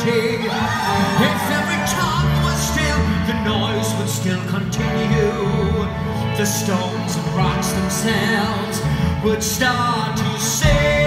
eternity. If every tongue was still, the noise would still continue. The stones and rocks themselves would start to sing.